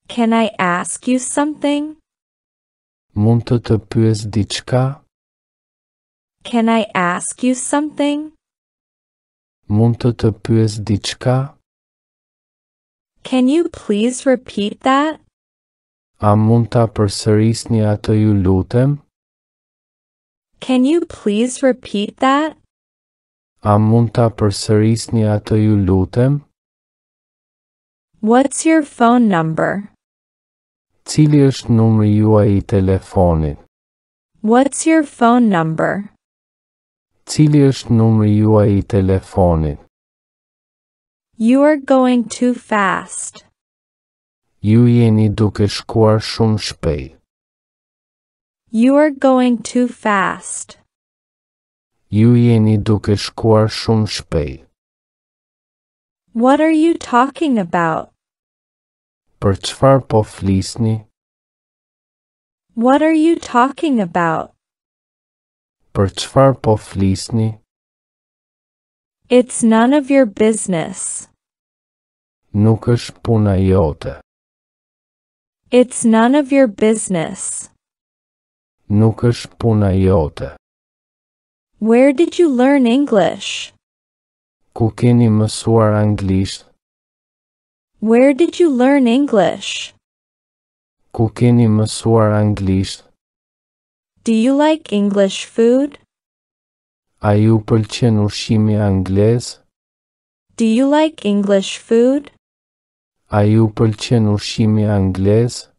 Can I ask you something? Mund të pyes diçka? Can I ask you something? Mund të pyes diçka? Can you please repeat that? A mund ta përsërisni atë, ju lutem? Can you please repeat that? A mund ta përsërisni atë, ju lutem? What's your phone number? Cili është numri juaj I telefonit? What's your phone number? Cili është numri juaj I telefonit? You are going too fast. Ju jeni duke shkuar shumë shpejt. You are going too fast. Ju jeni duke shkuar shumë shpejt. What are you talking about? Për çfarë po flisni? What are you talking about? Për çfarë po flisni? It's none of your business. Nuk është puna jote. It's none of your business. Nuk është puna jote. Where did you learn English? Ku keni mësuar anglisht? Where did you learn English? Ku keni mësuar anglisht? Do you like English food? A ju pëlqen ushqimi anglez? Do you like English food? A ju pëlqen ushqimi anglez?